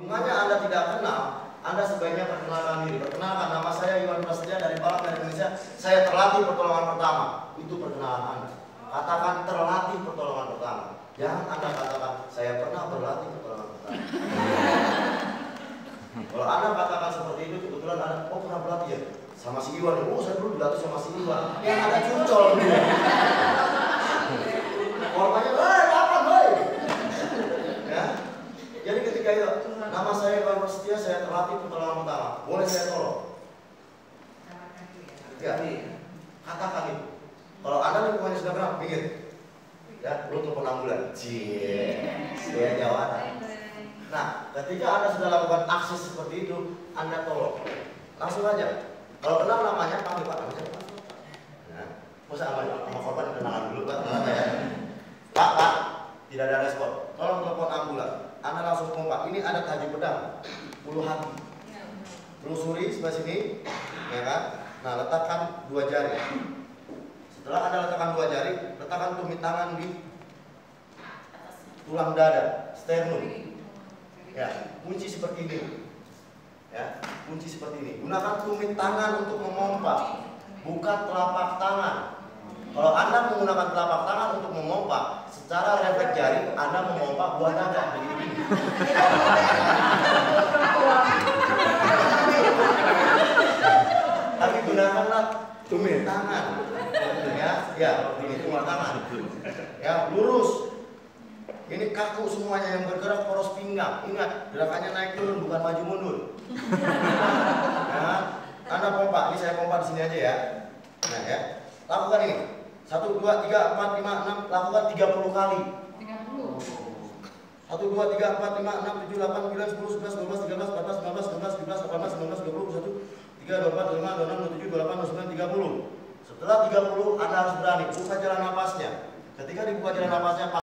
Bunganya Anda tidak kenal, Anda sebaiknya perkenalkan diri. Perkenalkan, nama saya Iwan Prasetya dari Palang Merah Indonesia. Saya terlatih pertolongan pertama. Itu perkenalan Anda. Katakan terlatih pertolongan pertama. Jangan Anda katakan saya pernah berlatih pertolongan pertama. Kalau Anda katakan seperti itu, kebetulan Anda pernah berlatih ya sama si Iwan. Oh, saya dulu berlatih sama si Iwan. Yang ada cucol gitu. Korbannya, apa, boy? Ya. Jadi ketika itu, nama saya Iwan Prasetya, saya terlatih pertolongan pertama. Boleh saya tolong? Ya, katakan itu. Kalau Anda lingkungannya sudah kenal, pikir. Ya, lu telepon ambulan. Dia jawab. Nah, ketika Anda sudah lakukan aksi seperti itu, Anda tolong. Langsung aja. Kalau kenal namanya, panggil Pak. Nah, usah sama korban kenalan dulu, Pak. Pak, tidak ada respon. Tolong telepon ambulan. Anda langsung kompak. Ini ada taji pedang, bulu hati. Telusuri sebelah sini, ya kan? Nah, letakkan 2 jari. Setelah Anda letakkan 2 jari, letakkan tumit tangan di tulang dada, sternum. Ya, kunci seperti ini. Ya, kunci seperti ini. Gunakan tumit tangan untuk memompa, bukan telapak tangan. Kalau Anda menggunakan telapak tangan untuk memompa, secara refleks jari Anda memompa buah dada begini. Tapi gunakanlah tumit tangan. Ya, ini tumit tangan. Ya, lurus. Ini kaku semuanya yang bergerak poros pinggang. Ingat, gerakannya naik turun bukan maju mundur. Nah, Anda pompa. Ini saya pompa di sini aja ya. Nah, ya. Lakukan ini. 1, 2, 3, 4, 5, 6. Lakukan 30 kali. 1, 2, 3, 4, 5, 6, 7, 8, 9, 10, 11, 12, 13, 14, 15, 16, 17, 18, 19, 20, 21, 3, 24, 25, 26, 27, 28, 29, 30. Setelah 30, Anda harus berani buka jalan napasnya. Ketika dibuka jalan napasnya,